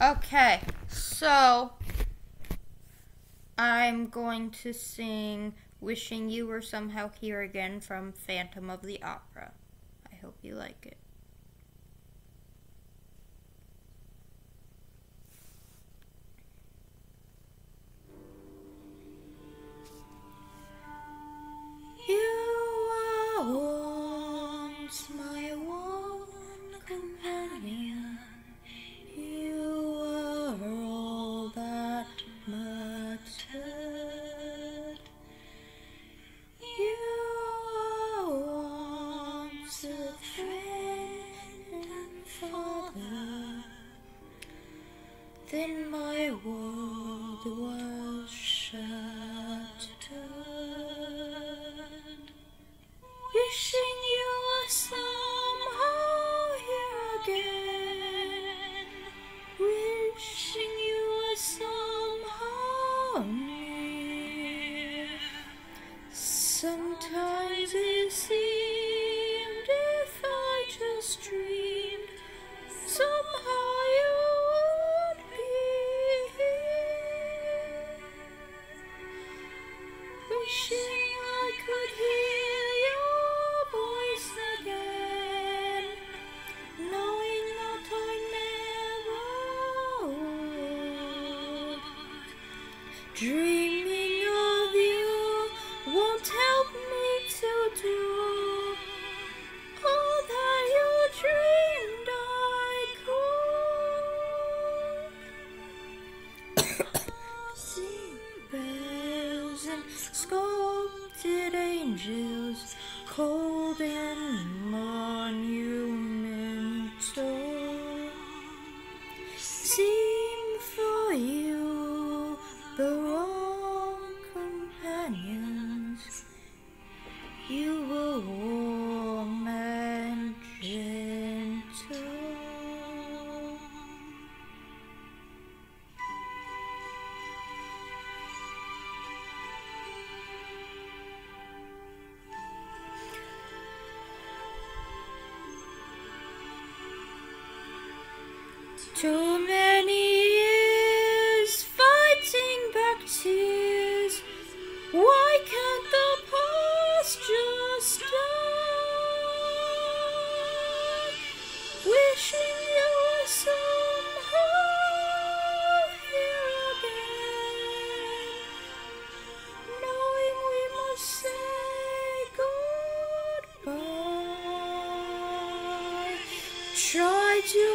Okay, so I'm going to sing Wishing You Were Somehow Here Again from Phantom of the Opera. I hope you like it. You were once my one companion. You were all that mattered. You were once a friend and father. Then my world was shattered. Wishing you were somehow here again. Wishing you were somehow near. Sometimes it seemed if I just dreamed, somehow you would be here. Wishing I could hear your voice again, knowing that I never would. Dreaming of you won't help me to do all that you dreamed I could. Sing bells and sculpted angels, cold and monumental, seem for you the wrong companions. You were warm and gentle. Too many years fighting back tears. Why can't the past just die? Wishing you were somehow here again, knowing we must say goodbye. Try to